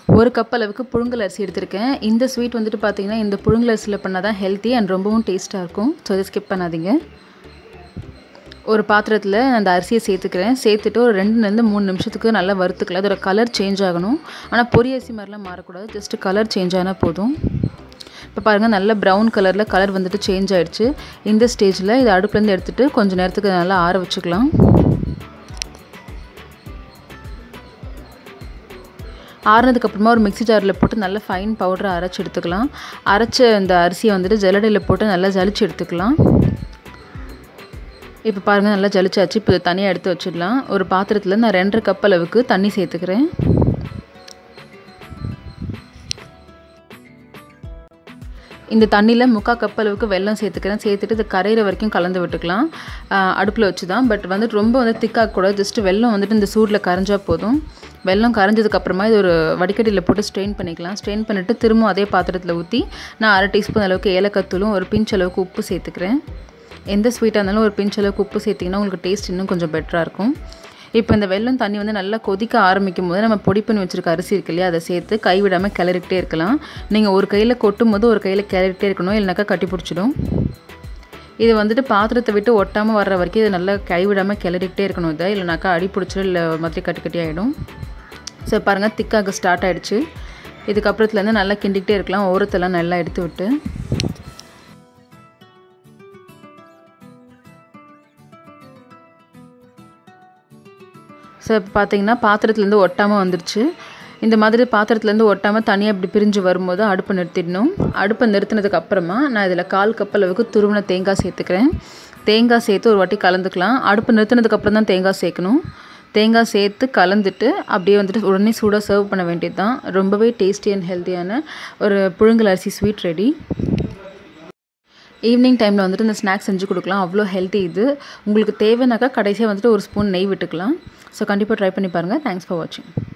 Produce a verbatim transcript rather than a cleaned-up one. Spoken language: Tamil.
ஒரு கப் அளவுக்கு புழுங்கல் அரிசி எடுத்திருக்கேன். இந்த ஸ்வீட் வந்துட்டு பார்த்தீங்கன்னா, இந்த புழுங்கல் அரிசியில் பண்ணால் தான் ஹெல்த்தி அண்ட் ரொம்பவும் டேஸ்ட்டாக இருக்கும். ஸோ இதை ஸ்கிப் பண்ணாதீங்க. ஒரு பாத்திரத்தில் அந்த அரிசியை சேர்த்துக்கிறேன். சேர்த்துட்டு ஒரு ரெண்டுலேருந்து மூணு நிமிஷத்துக்கு நல்லா வறுத்துக்கலாம். அதோட கலர் சேஞ்ச் ஆகணும். ஆனால் பொரி அரிசி மாதிரிலாம் மாறக்கூடாது. ஜஸ்ட்டு கலர் சேஞ்ச் ஆனால் போதும். இப்போ பாருங்கள், நல்ல ப்ரௌன் கலரில் கலர் வந்துட்டு சேஞ்ச் ஆகிடுச்சு. இந்த ஸ்டேஜில் இதை அடுப்புலேருந்து எடுத்துகிட்டு கொஞ்சம் நேரத்துக்கு நல்லா ஆற வச்சுக்கலாம். ஆறுனதுக்கப்புறமா ஒரு மிக்ஸி ஜாரில் போட்டு நல்லா ஃபைன் பவுடரை அரைச்சி எடுத்துக்கலாம். அரைச்ச இந்த அரிசியை வந்துட்டு ஜல்லடையில் போட்டு நல்லா ஜலிச்சு எடுத்துக்கலாம். இப்போ பாருங்கள், நல்லா ஜலிச்சாச்சு. இப்போ இதை தனியாக எடுத்து வச்சிடலாம். ஒரு பாத்திரத்தில் நான் ரெண்டரை கப் அளவுக்கு தண்ணி சேர்த்துக்கிறேன். இந்த தண்ணியில் முக்கால் கப் அளவுக்கு வெல்லம் சேர்த்துக்கிறேன். சேர்த்துட்டு இது கரையிற வரைக்கும் கலந்து விட்டுக்கலாம். அடுப்பில் வச்சு தான். பட் வந்துட்டு ரொம்ப வந்து திக்காகக்கூடாது. ஜஸ்ட்டு வெல்லம் வந்துட்டு இந்த சூடில் கரைஞ்சால் போதும். வெல்லம் கரைஞ்சதுக்கப்புறமா இது ஒரு வடிகட்டியில் போட்டு ஸ்ட்ரெயின் பண்ணிக்கலாம். ஸ்ட்ரெயின் பண்ணிவிட்டு திரும்ப அதே பாத்திரத்தில் ஊற்றி நான் அரை டீஸ்பூன் அளவுக்கு ஏலக்காய் தூளும் ஒரு பிஞ்ச் அளவுக்கு உப்பு சேர்த்துக்கிறேன். எந்த ஸ்வீட்டாக இருந்தாலும் ஒரு பிஞ்ச் அளவுக்கு உப்பு சேர்த்திங்கன்னா உங்களுக்கு டேஸ்ட் இன்னும் கொஞ்சம் பெட்டராக இருக்கும். இப்போ இந்த வெல்லம் தண்ணி வந்து நல்லா கொதிக்க ஆரம்பிக்கும் போது நம்ம பொடி பண்ணி வச்சுருக்க அரிசி இருக்கு இல்லையா, அதை சேர்த்து கைவிடாமல் கிளறிக்கிட்டே இருக்கலாம். நீங்கள் ஒரு கையில் கொட்டும் போது ஒரு கையில் கிளறிக்கிட்டே இருக்கணும், இல்லைனாக்கா கட்டி பிடிச்சிடும். இது வந்துட்டு பாத்திரத்தை விட்டு ஒட்டாமல் வர்ற வரைக்கும் இதை நல்லா கைவிடாமல் கிளறிக்கிட்டே இருக்கணும். இதை இல்லைனாக்கா அடி பிடிச்சிடும், இல்லை ஒரு மாதிரி கட்டி கட்டி ஆகிடும். ஸோ பாருங்கள், திக்காக ஸ்டார்ட் ஆகிடுச்சு. இதுக்கப்புறத்துலேருந்து நல்லா கிண்டிக்கிட்டே இருக்கலாம், ஓரத்தெல்லாம் நல்லா எடுத்து விட்டு. ஸோ இப்போ பார்த்தீங்கன்னா பாத்திரத்துலேருந்து ஒட்டாமல் வந்துடுச்சு. இந்த மாதிரி பாத்திரத்துலேருந்து ஒட்டாமல் தனியாக இப்படி பிரிஞ்சு வரும்போது அடுப்பை நிறுத்திடணும். அடுப்பை நிறுத்தினதுக்கு அப்புறமா நான் இதில் கால் கப் அளவுக்கு துருவின தேங்காய் சேர்த்துக்கிறேன். தேங்காய் சேர்த்து ஒரு வாட்டி கலந்துக்கலாம். அடுப்பு நிறுத்தினதுக்கப்புறம் தான் தேங்காய் சேர்க்கணும். தேங்காய் சேர்த்து கலந்துட்டு அப்படியே வந்துட்டு உடனே சூடாக சர்வ் பண்ண வேண்டியது தான். ரொம்பவே டேஸ்டி அண்ட் ஹெல்த்தியான ஒரு புழுங்கல் அரிசி ஸ்வீட் ரெடி. ஈவினிங் டைமில் வந்துட்டு இந்த ஸ்நாக்ஸ் செஞ்சு கொடுக்கலாம். அவ்வளோ ஹெல்த்தி இது. உங்களுக்கு தேவைனாக்கா கடைசியாக வந்துட்டு ஒரு ஸ்பூன் நெய் விட்டுக்கலாம். ஸோ கண்டிப்பாக ட்ரை பண்ணி பாருங்கள். தேங்க்ஸ் ஃபார் வாட்சிங்.